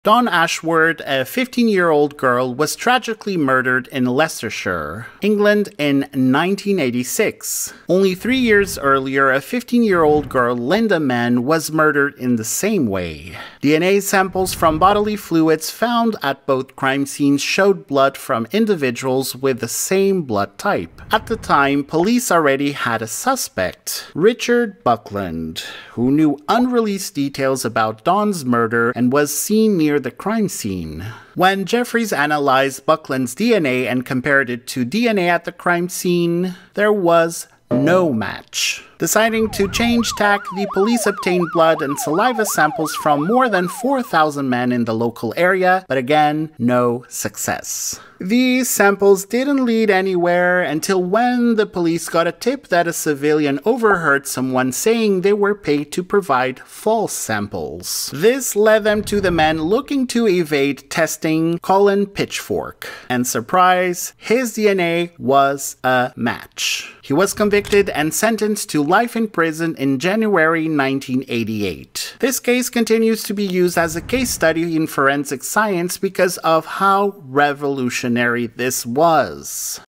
Dawn Ashworth, a 15-year-old girl, was tragically murdered in Leicestershire, England in 1986. Only 3 years earlier, a 15-year-old girl, Lynda Mann, was murdered in the same way. DNA samples from bodily fluids found at both crime scenes showed blood from individuals with the same blood type. At the time, police already had a suspect, Richard Buckland, who knew unreleased details about Dawn's murder and was seen near the crime scene. When Jeffreys analyzed Buckland's DNA and compared it to DNA at the crime scene, there was no match. Deciding to change tack, the police obtained blood and saliva samples from more than 4,000 men in the local area, but again, no success. These samples didn't lead anywhere until when the police got a tip that a civilian overheard someone saying they were paid to provide false samples. This led them to the man looking to evade testing, Colin Pitchfork. And surprise, his DNA was a match. He was convicted and sentenced to life in prison in January 1988. This case continues to be used as a case study in forensic science because of how revolutionary this was.